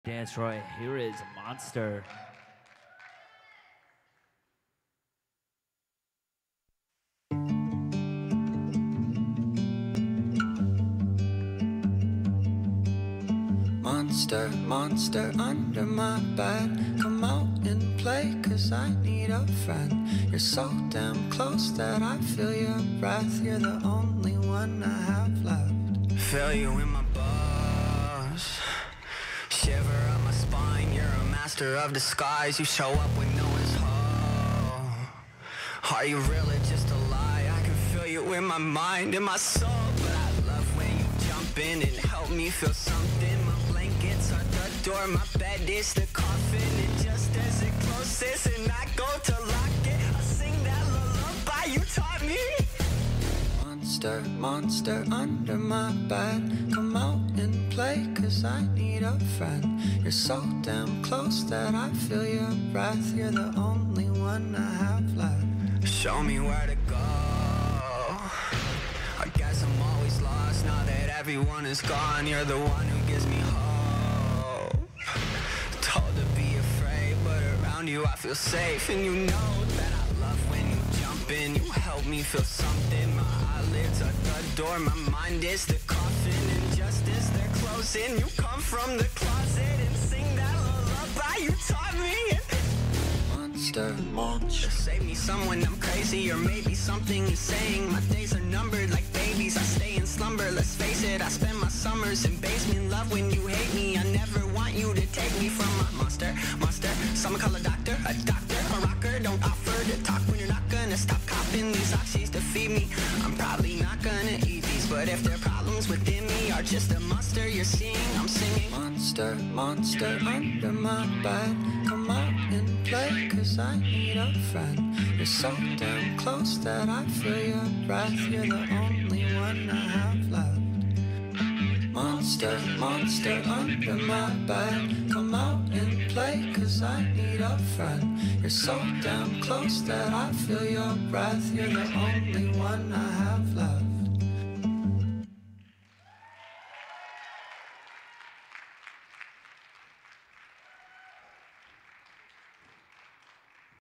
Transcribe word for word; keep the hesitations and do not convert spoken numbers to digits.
That's right, here is Monster. Monster, monster under my bed. Come out and play, cause I need a friend. You're so damn close that I feel your breath. You're the only one I have left. Feel you in my bones, shiver up my spine. You're a master of disguise. You show up when no one's home. Are you really just a lie? I can feel you in my mind, in my soul. But I love when you jump in and help me feel something. My blankets are the door, my bed is the coffin. And just as it closes and I go to lock it, I sing that lullaby you taught me. Monster, monster under my bed. Come out and play, cause I need a friend. You're so damn close that I feel your breath. You're the only one I have left. Show me where to go. I guess I'm always lost now that everyone is gone. You're the one who gives me hope. Told to be afraid, but around you I feel safe. And you know that I love when you jump in. You help me feel something. My eyelids are the door, my mind is the coffin. And just as they're closing, you come from the closet and sing that lullaby you taught me. Monster, monster, save me someone, I'm crazy. Or maybe something you're saying. My days are numbered like babies, I stay in slumber. Let's face it, I spend my summers in basement love when you hate me. I never want you to take me from a monster, monster. Someone call a doctor, a doctor, a rocker. Don't offer to talk when you're not gonna stop copping these oxys to feed me. I'm probably not gonna eat these, but if their problems within me are just a monster you're seeing, I'm singing. Monster, monster under my bed. Come out and play, cause I need a friend. You're so damn close that I feel your breath. You're the only one I have left. Monster, monster under my bed. Come out and play, cause I need a friend. You're so damn close that I feel your breath. You're the only one I have left.